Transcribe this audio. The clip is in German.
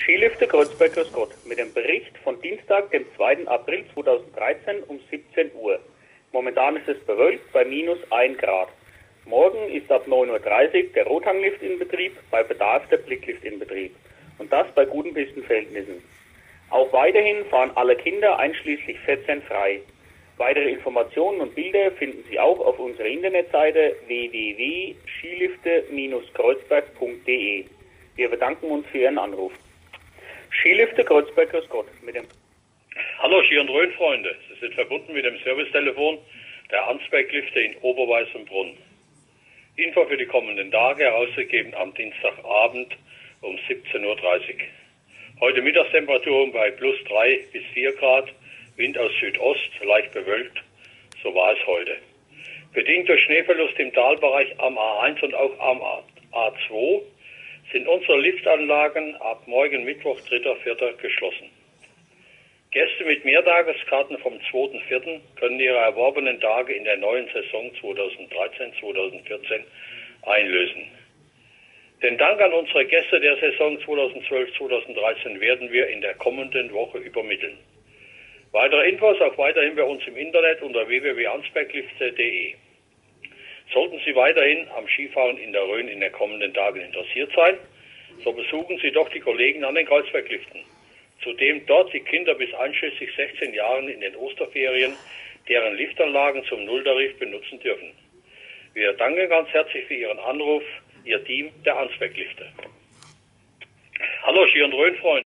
Skilifte Kreuzberg, grüß Gott, mit dem Bericht von Dienstag, dem 2. April 2013 um 17 Uhr. Momentan ist es bewölkt bei minus 1 Grad. Morgen ist ab 9:30 Uhr der Rothanglift in Betrieb, bei Bedarf der Blicklift in Betrieb. Und das bei guten Pistenverhältnissen. Auch weiterhin fahren alle Kinder einschließlich 14 frei. Weitere Informationen und Bilder finden Sie auch auf unserer Internetseite www.skilifte-kreuzberg.de. Wir bedanken uns für Ihren Anruf. Skilifte Kreuzberg, grüß Gott. Hallo Ski- und Rhön-Freunde, Sie sind verbunden mit dem Servicetelefon der Ansberg-Lifte in Oberweißenbrunn. Info für die kommenden Tage herausgegeben am Dienstagabend um 17:30 Uhr. Heute Mittagstemperatur bei plus 3 bis 4 Grad, Wind aus Südost, leicht bewölkt, so war es heute. Bedingt durch Schneeverlust im Talbereich am A1 und auch am A2 sind unsere Liftanlagen ab morgen Mittwoch, 3.4. geschlossen. Gäste mit Mehrtageskarten vom 2.4. können ihre erworbenen Tage in der neuen Saison 2013-2014 einlösen. Den Dank an unsere Gäste der Saison 2012-2013 werden wir in der kommenden Woche übermitteln. Weitere Infos auch weiterhin bei uns im Internet unter www.ansberglifte.de. Sollten Sie weiterhin am Skifahren in der Rhön in den kommenden Tagen interessiert sein, so besuchen Sie doch die Kollegen an den Kreuzbergliften. Zudem dort die Kinder bis einschließlich 16 Jahren in den Osterferien deren Liftanlagen zum Nulltarif benutzen dürfen. Wir danken ganz herzlich für Ihren Anruf, Ihr Team der Ansberglifte. Hallo Ski- und Rhön-Freunde.